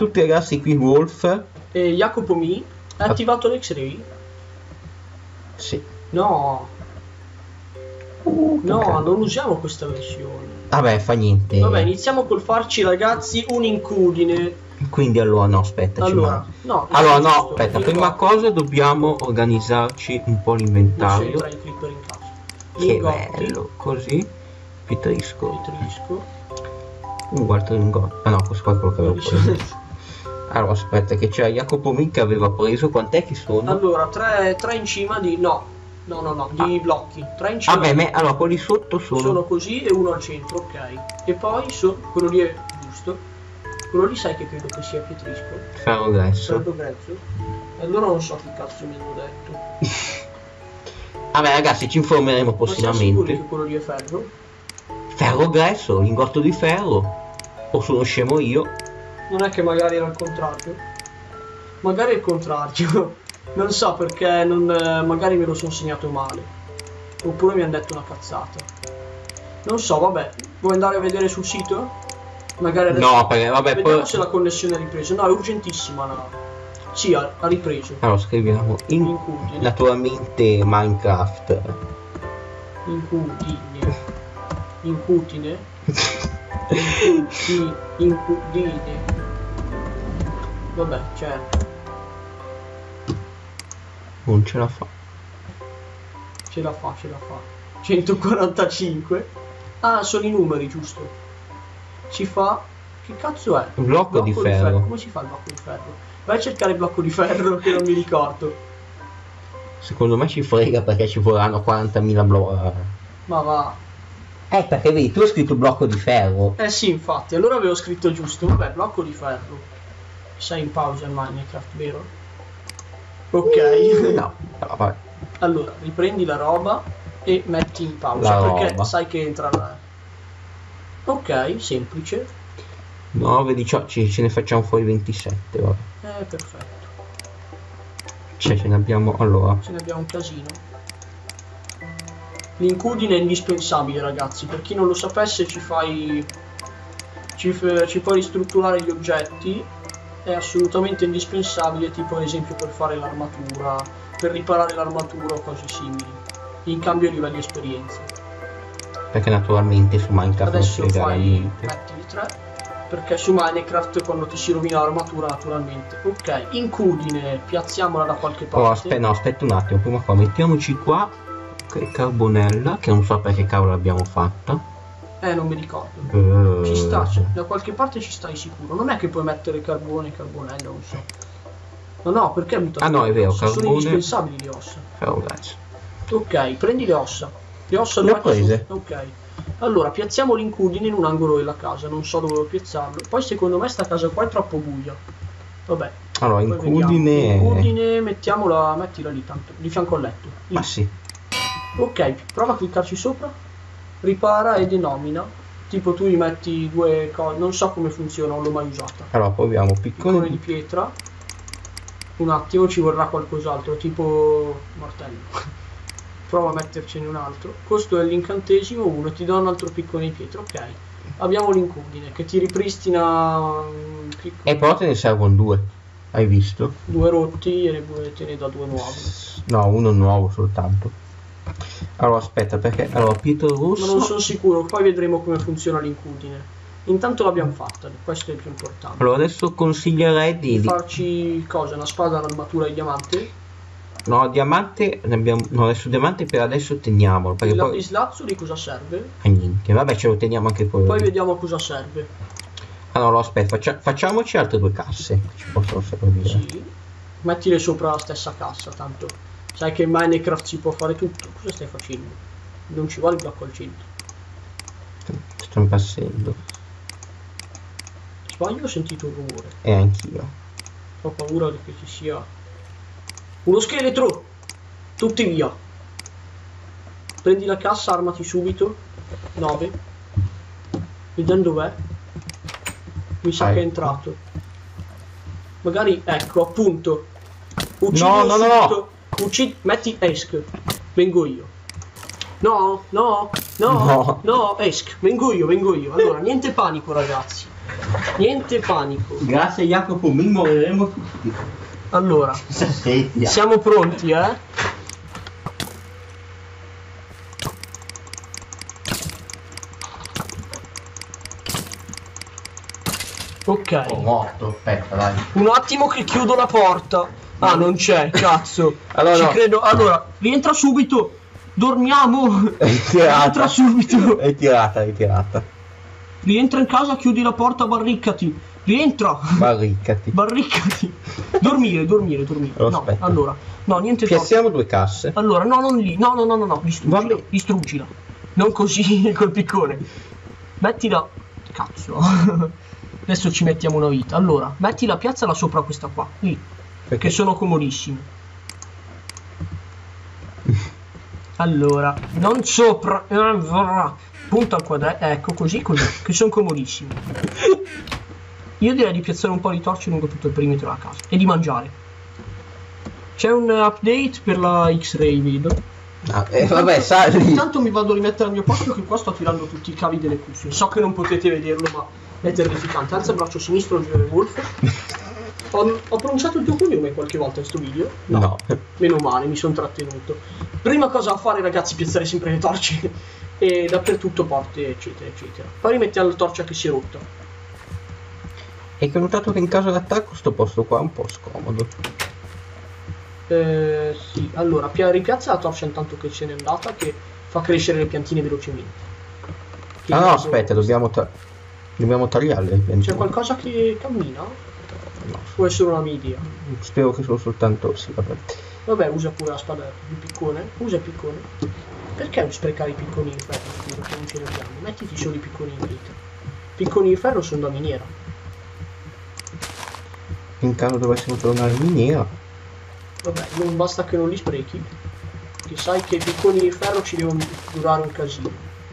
tutti ragazzi, qui Wolf. E Jacopo Mi. Hai attivato l'X-Ray? Sì. No. No, ok. non usiamo questa versione. Vabbè, fa niente. Vabbè, iniziamo col farci ragazzi un'incudine. Quindi allora no, aspetta, Allora, no, allora no, giusto, aspetta, io prima qua. cosa dobbiamo organizzarci un po' Non l'inventario. c'entra il creeper in casa. Che Lingotti, bello, così. Pitrisco. Petrisco. Altro lingotto. Ah no, questo qua è quello che avevo preso. Allora aspetta, che c'era Jacopo Mi che aveva preso. Quant'è che sono? Allora, tre in cima di... No, di blocchi. 3 in cima. Vabbè, allora quelli sotto Sono così e uno al centro, ok. E poi quello lì è giusto. Quello lì sai che credo che sia Pietrisco. ferro gresso. Ferro grezzo. Allora non so che cazzo mi hanno detto. Vabbè ragazzi, ci informeremo Ma siamo sicuri prossimamente. che quello lì è ferro? Ferro gresso, lingotto di ferro. O sono scemo io? Non è che magari era il contrario? Magari è il contrario. Non so perché magari me lo sono segnato male. Oppure mi hanno detto una cazzata. Non so, vabbè. Vuoi andare a vedere sul sito? Magari adesso... No, perché vabbè, Vediamo poi... se la connessione è ripresa. No, è urgentissima la... Sì, ha ripreso. Allora scriviamo Incudine. naturalmente Minecraft. Incudine. Incudine. Incudine. Vabbè, certo. Non ce la fa. Ce la fa. 145. Ah, sono i numeri, giusto. Si fa... Che cazzo è? Blocco di ferro. Come si fa il blocco di ferro? Vai a cercare il blocco di ferro che non mi ricordo. Secondo me ci frega perché ci vorranno 40.000 blocchi. Ma va. Perché vedi, tu hai scritto blocco di ferro. Eh sì, infatti, allora avevo scritto giusto. Vabbè, blocco di ferro. Sei in pausa in Minecraft, vero? Ok. No, vabbè. Allora, riprendi la roba e metti in pausa La perché roba. sai che entra là. Ok, semplice. 9, 18, ce ne facciamo fuori 27, vabbè. Perfetto. Cioè ce ne abbiamo, allora. Ce ne abbiamo un casino. L'incudine è indispensabile, ragazzi. Per chi non lo sapesse, ci puoi ristrutturare gli oggetti. È assolutamente indispensabile, tipo ad esempio per fare l'armatura, per riparare l'armatura o cose simili. In cambio di livelli di esperienza. Perché naturalmente su Minecraft Adesso non si regala fai niente. mettili 3. Perché su Minecraft quando ti si rovina l'armatura naturalmente. Ok, incudine, piazziamola da qualche parte. Oh, aspetta un attimo, prima qua mettiamoci qua carbonella, che non so perché cavolo l'abbiamo fatta. Non mi ricordo. Ci sta, da qualche parte ci stai sicuro. Non è che puoi mettere carbone, carbonella, non so. No, perché mi togli? Ah no, è vero, sono carbone. indispensabili le ossa. Ferro gresso. Ok, prendi le ossa. Le ossa Le ho dove prese. sono? Ok. Allora, piazziamo l'incudine in un angolo della casa, non so dove piazzarlo. Poi secondo me sta casa qua è troppo buia. Vabbè. Allora, poi incudine... vediamo. Incudine, mettila lì tanto, di fianco al letto. Lì. Ma sì. Ok, prova a cliccarci sopra. Ripara e denomina. Tipo tu gli metti due cose, non so come funziona, non l'ho mai usata. Allora, proviamo Piccone piccone di pietra. Un attimo ci vorrà qualcos'altro, tipo martello. Prova a mettercene un altro. Questo è l'incantesimo 1, ti do un altro piccone di pietra, ok. Abbiamo l'incudine che ti ripristina E però te ne servono 2. Hai visto? 2 rotti e te ne do 2 nuovi. No, uno nuovo soltanto. Allora aspetta, perché allora Pietro Rosso. Ma non sono sicuro, poi vedremo come funziona l'incudine. Intanto l'abbiamo fatta, questo è il più importante. Allora adesso consiglierei di farci cosa? Una spada, un'armatura di diamante? No, diamante ne abbiamo. No, adesso diamante per adesso teniamolo. Perché Il poi. lapislazzuli cosa serve? A niente, vabbè ce lo teniamo anche poi. Poi vediamo a cosa serve. Allora aspetta, facciamoci altre 2 casse. Che ci possono servire. Sì. Mettile sopra la stessa cassa, tanto. Sai che in Minecraft si può fare tutto. Cosa stai facendo? Non ci vuole il blocco al centro. Sto impazzendo. Sbaglio, ho sentito un rumore. E anch'io. Ho paura che ci sia uno scheletro. Tutti via. Prendi la cassa, armati subito. 9. Vediamo dov'è. Mi sa che è entrato. Magari, ecco, appunto. Uccidilo subito. Metti Esk. Vengo io. No, Esk. Vengo io. Allora, niente panico, ragazzi. Niente panico. Grazie a Jacopo mi moriremo tutti. Allora, Sedia. siamo pronti, eh? Ok. Ho morto, aspetta dai. Un attimo che chiudo la porta. Ah, non c'è, cazzo. Allora, Ci no. credo. Allora, rientra subito. Dormiamo. È tirata. Rientra subito. È tirata. Rientra in casa, chiudi la porta, barricati. Rientra. Barricati. Barricati. Dormire. Oh, No, aspetta. allora. No, niente torce. Piazziamo 2 casse. Allora, no, non lì. No. Distruggila. Vabbè. Distruggila. Non così col piccone. Mettila. Cazzo. Adesso ci mettiamo una vita. Allora, mettila, piazzala sopra questa qua. Lì. Perché sono comodissime. Allora, non sopra. Punta al quadrato. Ecco, così. Che sono comodissime. Io direi di piazzare un po' di torce lungo tutto il perimetro della casa. E di mangiare. C'è un update per la X-Ray, vedo. Vabbè, sali. Intanto mi vado a rimettere al mio posto che qua sto tirando tutti i cavi delle cuffie. So che non potete vederlo, ma è terrificante. Alza il braccio sinistro, giro il Wolf. Ho pronunciato il tuo cognome qualche volta in sto video? No. Meno male, mi sono trattenuto. Prima cosa da fare, ragazzi, piazzare sempre le torce. E dappertutto porte, eccetera. Poi rimettiamo la torcia che si è rotta. E che ho notato che in caso d'attacco sto posto qua è un po' scomodo. Sì, allora, ripiazza la torcia intanto che se n'è andata, che fa crescere le piantine velocemente. Che Ah no, caso- aspetta, dobbiamo tagliarle le piantine. C'è qualcosa che cammina? No, Può essere una mia idea. spero che sono soltanto... Sì, vabbè. Vabbè, usa pure la spada di piccone. Usa il piccone. Perché sprecare i picconi di ferro? Scusa, che non ce ne abbiamo. Mettiti solo i picconi di vita. Picconi di ferro sono da miniera. In caso dovessimo tornare in miniera. Vabbè, non basta che non li sprechi. Che sai che i picconi di ferro ci devono durare un casino.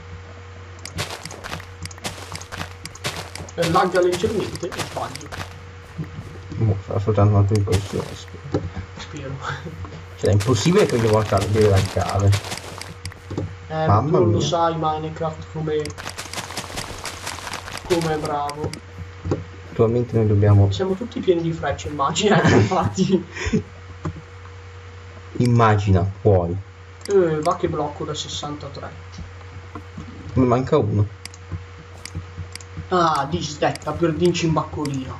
Lagga leggermente e sbaglio. Sarà soltanto una tua impressione, Spero. Cioè è impossibile che ogni volta deve laggare. Mamma non lo mia. sai Minecraft come è bravo. Attualmente noi dobbiamo... Siamo tutti pieni di frecce, immagina, infatti. Immagina, puoi. Va che blocco da 63. Mi manca uno. Ah, disdetta per dinci in baccolino.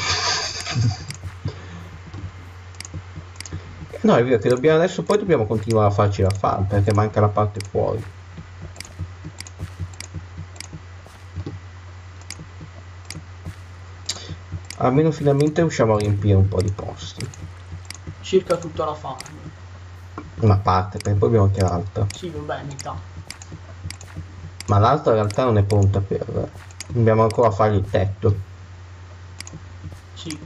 No, è vero che dobbiamo adesso, poi dobbiamo continuare a farci la farm perché manca la parte fuori. Almeno finalmente riusciamo a riempire un po' di posti. Circa tutta la farm. Una parte, perché poi abbiamo anche l'altra. Sì, vabbè, metà. Ma l'altra in realtà non è pronta per... Dobbiamo ancora fargli il tetto. Sì.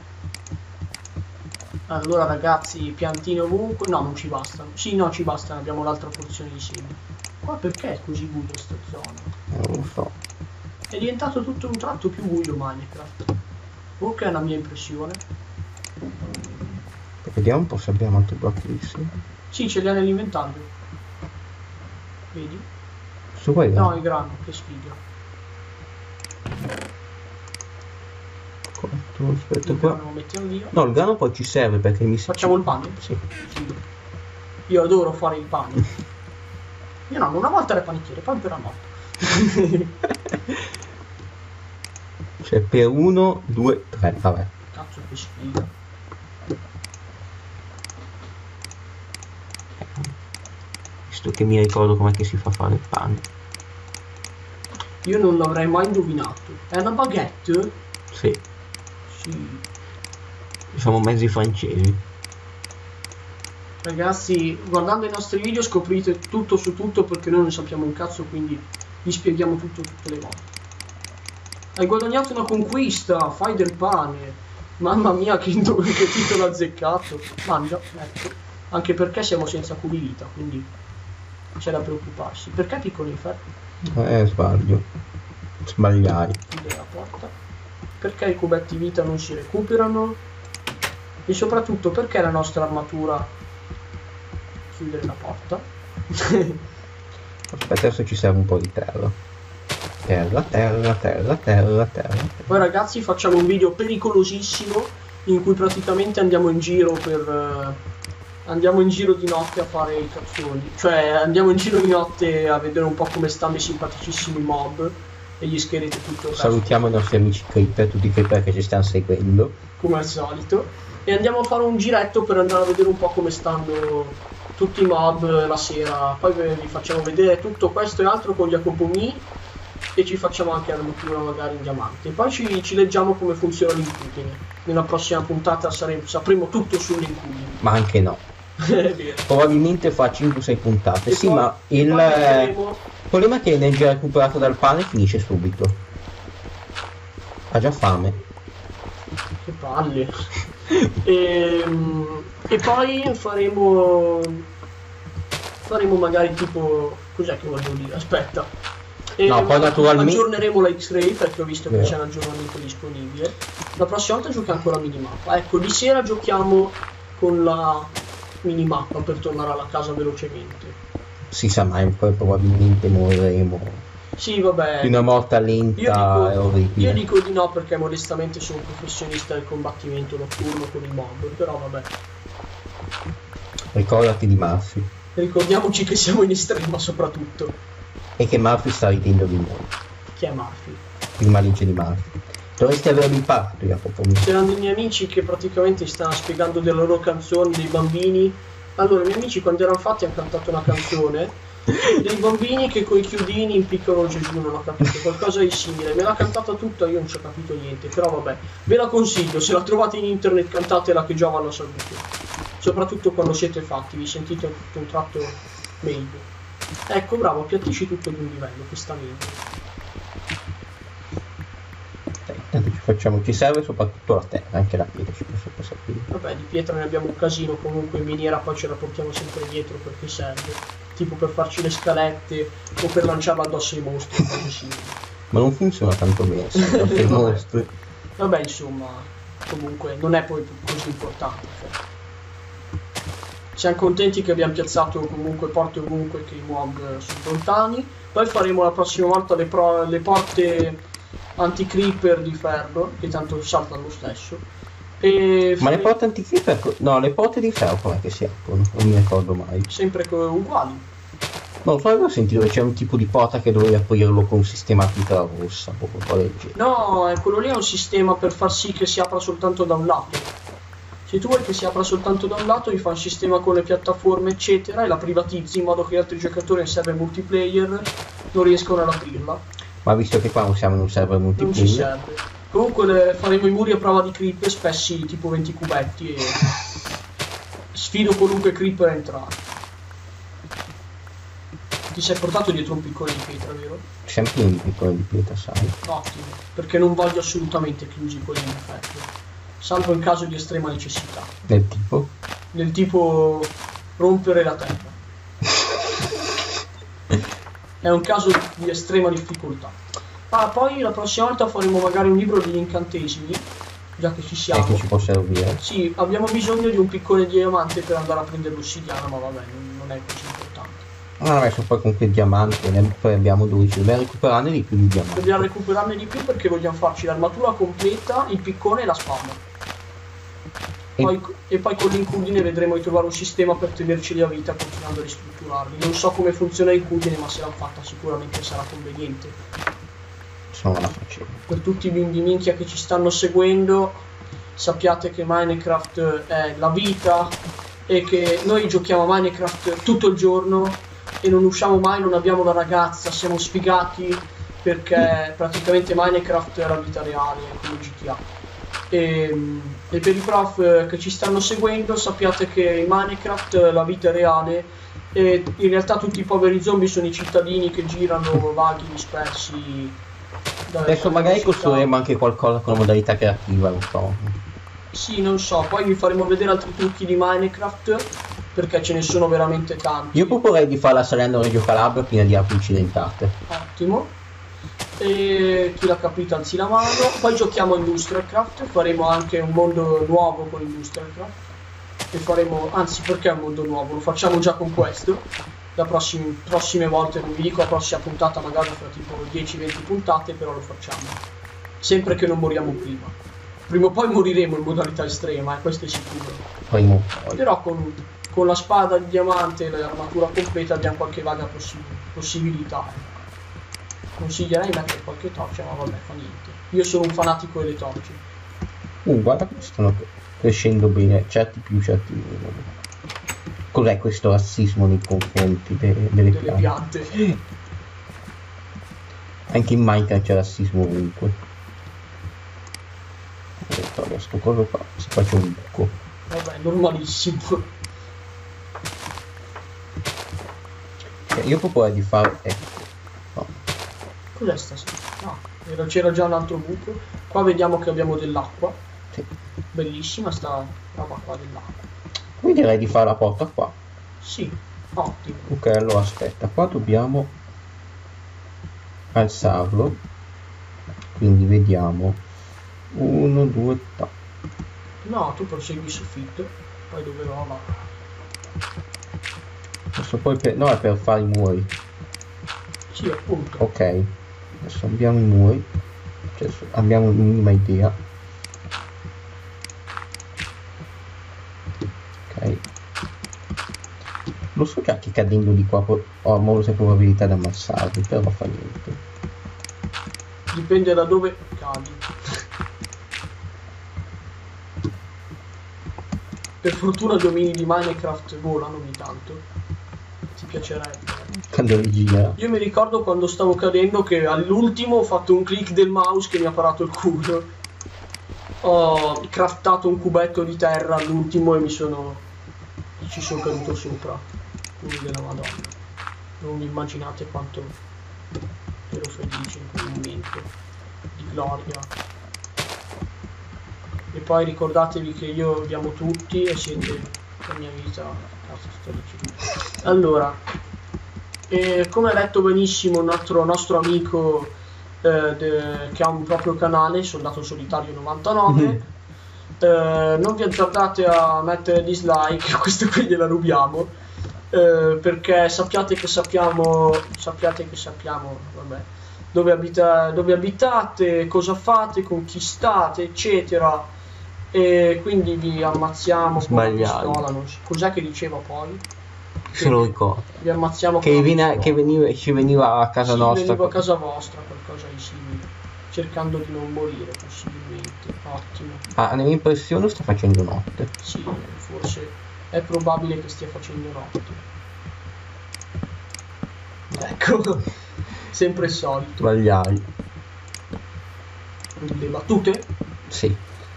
Allora ragazzi, piantine ovunque. No, non ci bastano. Sì, no, ci bastano, abbiamo l'altra porzione di semi. Qua perché è così buio sta zona? Non lo so. È diventato tutto un tratto più buio Minecraft. Ok, è una mia impressione. Vediamo un po' se abbiamo altri blocchi di semi. Sì, ce li ha nell'inventario. Vedi? Su quello? No, il grano, che sfiga. Aspetta Il qua. grano lo mettiamo via. No, il grano poi ci serve perché mi sa... Facciamo il pane? Sì. Sì. Io adoro fare il pane. Mio nonno una volta era panettiere, poi per la notte. Cioè per 1, 2, 3, vabbè. Cazzo che sfiga. Visto che mi ricordo com'è che si fa fare il pane. Io non l'avrei mai indovinato. È una baguette? Sì, Sì. siamo mezzi francesi. Ragazzi, guardando i nostri video scoprite tutto su tutto perché noi non sappiamo un cazzo, quindi vi spieghiamo tutto tutte le volte. Hai guadagnato una conquista, fai del pane. Mamma mia, che titolo azzeccato. Mangia, ecco. Anche perché siamo senza cubi vita, quindi c'è da preoccuparsi. Perché piccoli ferri? Sbaglio. Sbagliai. Chiudere la porta. Perché i cubetti vita non si recuperano? E soprattutto perché la nostra armatura... Chiudere la porta. Aspetta, adesso ci serve un po' di terra. Terra, terra, terra, terra, terra. Poi ragazzi facciamo un video pericolosissimo in cui praticamente andiamo in giro di notte a fare i cazzoni. Cioè andiamo in giro di notte a vedere un po' come stanno i simpaticissimi mob e gli scheletri tutto il resto. Salutiamo i nostri amici creeper, tutti i creeper che ci stanno seguendo. Come al solito. E andiamo a fare un giretto per andare a vedere un po' come stanno tutti i mob la sera. Poi vi facciamo vedere tutto questo e altro con Jacopo Mi e ci facciamo anche l'armatura magari in diamante. Poi ci leggiamo come funziona l'incudine. Nella prossima puntata sapremo tutto sull'incudine. Ma anche no. È vero. Probabilmente fa 5-6 puntate. E sì, poi- ma e il poi vedremo- problema è che l'energia recuperata dal pane finisce subito. Ha già fame. Che palle. E poi faremo magari tipo... Cos'è che voglio dire? Aspetta. No, poi naturalmente... aggiorneremo la X-Ray perché ho visto che Vero. c'è un aggiornamento disponibile. La prossima volta giochiamo con la minimappa. Ecco, di sera giochiamo con la minimappa per tornare alla casa velocemente. Si sa mai, poi probabilmente moriremo Sì, vabbè. di una morta lenta e Io orribile. dico di no perché modestamente sono un professionista del combattimento notturno con i mob, però vabbè. Ricordati di Murphy. Ricordiamoci che siamo in estrema soprattutto. E che Murphy sta ridendo di noi. Chi è Murphy? Il malice di Murphy. Dovresti averlo imparato, Jacopo. C'erano dei miei amici che praticamente stavano spiegando delle loro canzoni, dei bambini. Allora, i miei amici quando erano fatti hanno cantato una canzone dei bambini che coi chiudini impiccano Gesù, non ho capito, qualcosa di simile. Me l'ha cantata tutta, io non ci ho capito niente, però vabbè. Ve la consiglio, se la trovate in internet cantatela che giova alla salute. Soprattutto quando siete fatti, vi sentite tutto un tratto meglio. Ecco, bravo, appiattisci tutto di un livello, questa meglio. Tanto ci serve soprattutto la terra, anche la pietra ci può servire. Vabbè, di pietra ne abbiamo un casino, comunque in miniera poi ce la portiamo sempre dietro perché serve. Tipo per farci le scalette o per lanciarla addosso ai mostri, cose simili. Ma non funziona tanto bene, se i mostri. Vabbè, insomma, comunque non è poi così importante. Cioè. Siamo contenti che abbiamo piazzato comunque porte ovunque che i mob sono lontani. Poi faremo la prossima volta le porte anti-creeper di ferro, che tanto saltano lo stesso. E Ma le porte anti-creeper, no, le porte di ferro com'è che si aprono? Non mi ricordo mai. sempre uguali. Non so, avevo sentito che c'è un tipo di porta che dovevi aprirlo con un sistema a pietra rossa, proprio del genere. No, quello lì è un sistema per far sì che si apra soltanto da un lato. Se tu vuoi che si apra soltanto da un lato, gli fai un sistema con le piattaforme eccetera e la privatizzi in modo che gli altri giocatori in server multiplayer non riescono ad aprirla. Ma visto che qua non siamo in un server Non ci multiplayer, serve. Comunque faremo i muri a prova di creep spessi tipo 20 cubetti e sfido qualunque creeper a entrare. Ti sei portato dietro un piccone di pietra, vero? siamo pieni di piccole di pietra, sai. Ottimo, perché non voglio assolutamente chiusi quelli di ferro, salvo in caso di estrema necessità, Del tipo? del tipo rompere la terra. È un caso di estrema difficoltà. Ah, poi la prossima volta faremo magari un libro degli incantesimi, già che ci E siamo. che ci può servire. Sì, abbiamo bisogno di un piccone di diamante per andare a prendere l'ossidiana, ma vabbè, non è così importante. Ah, adesso poi con quel diamante poi abbiamo 12, dobbiamo recuperarne di più di diamanti. Dobbiamo recuperarne di più perché vogliamo farci l'armatura completa, il piccone e la spada. E poi con l'incudine vedremo di trovare un sistema per tenerci a vita continuando a ristrutturarli. Non so come funziona l'incudine, ma se l'hanno fatta sicuramente sarà conveniente. Sono la facevo. Per tutti i bimbi minchia che ci stanno seguendo, sappiate che Minecraft è la vita e che noi giochiamo a Minecraft tutto il giorno e non usciamo mai, non abbiamo la ragazza, siamo sfigati perché praticamente Minecraft è la vita reale come GTA. E per i prof che ci stanno seguendo, sappiate che in Minecraft la vita è reale e in realtà tutti i poveri zombie sono i cittadini che girano vaghi dispersi. Adesso magari costruiremo anche qualcosa con la modalità creativa, non so. Sì, non so, poi vi faremo vedere altri trucchi di Minecraft perché ce ne sono veramente tanti. Io proporrei di fare la Salendo Reggio Calabria piena di api incidentate. Ottimo. E chi l'ha capito alzi la mano. Poi giochiamo Industrialcraft, faremo anche un mondo nuovo con Industrialcraft. E faremo, anzi perché è un mondo nuovo? Lo facciamo già con questo. da prossime volte, non vi dico la prossima puntata, magari fra tipo 10-20 puntate, però lo facciamo. Sempre che non moriamo prima. Prima o poi moriremo in modalità estrema, questo è sicuro. Però con la spada di diamante e l'armatura completa abbiamo qualche vaga possibilità. Consiglierei mettere qualche torcia, ma vabbè, fa niente. Io sono un fanatico delle torce. Guarda che stanno crescendo bene, certi più, certi meno. Cos'è questo razzismo nei confronti delle piante? Anche in Minecraft c'è razzismo ovunque. Sto coso qua, si faccia un buco. Vabbè, normalissimo. Io proporrei di fare, ecco. No. Cos'è stasera? No, c'era già un altro buco. Qua vediamo che abbiamo dell'acqua. Sì. Bellissima sta roba qua dell'acqua. Qui direi di fare la porta qua. Sì, ottimo. Ok, allora aspetta, qua dobbiamo alzarlo. Quindi vediamo. 1, 2, 3. No, tu prosegui il soffitto. Poi dove va? Adesso poi no, è per fare i muri. Sì, appunto. Ok, adesso abbiamo i muri. Cioè, abbiamo una minima idea. Ok. Lo so già che cadendo di qua ho molte probabilità di ammassarli, però non fa niente. Dipende da dove cadi. Per fortuna gli omini di Minecraft volano ogni tanto. Ti piacerebbe. Quando gira. Io mi ricordo quando stavo cadendo che all'ultimo ho fatto un click del mouse che mi ha parato il culo. Ho craftato un cubetto di terra all'ultimo e ci sono caduto sopra. Quindi della Madonna. Non vi immaginate quanto ero felice in quel momento di gloria. E poi ricordatevi che io vi amo tutti e siete la mia vita. Allora, come ha detto benissimo un nostro amico che ha un proprio canale, Soldato Solitario 99, non vi azzardate a mettere dislike, questa qui gliela rubiamo, perché sappiate che sappiamo, vabbè, dove abitate, cosa fate, con chi state, eccetera. E quindi vi ammazziamo con una pistola. Cos'è che diceva poi? Se lo ricordo. Vi ammazziamo che ci veniva a casa nostra. Veniva a casa vostra, qualcosa di simile. Cercando di non morire, possibilmente. Ottimo. Nella mia impressione sta facendo notte. Sì, forse è probabile che stia facendo notte. Ecco, sempre il solito. Sbagliai. Le battute? Sì.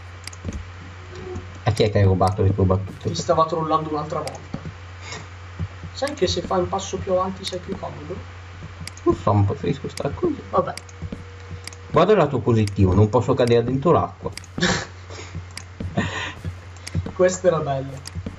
A chi è che hai rubato le tue battute? Ti stava trollando un'altra volta. Sai che se fai un passo più avanti sei più comodo? Non so, non preferisco stare così. Vabbè. Guarda il lato positivo, non posso cadere dentro l'acqua. Questa era bella.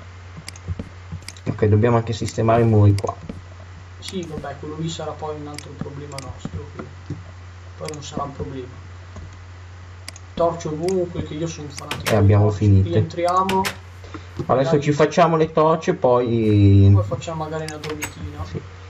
Ok, dobbiamo anche sistemare i muri qua. Sì, vabbè, quello lì sarà poi un altro problema nostro. Poi non sarà un problema. Torce ovunque, che io sono un fanatico. E abbiamo finito. Rientriamo. Adesso ci facciamo le torce, poi facciamo magari una dormitina. Sì.